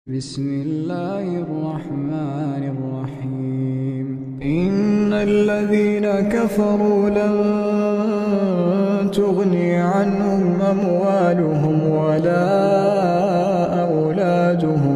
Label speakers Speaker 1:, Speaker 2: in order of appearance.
Speaker 1: بسم الله الرحمن الرحيم إن الذين كفروا لن تغني عنهم أموالهم ولا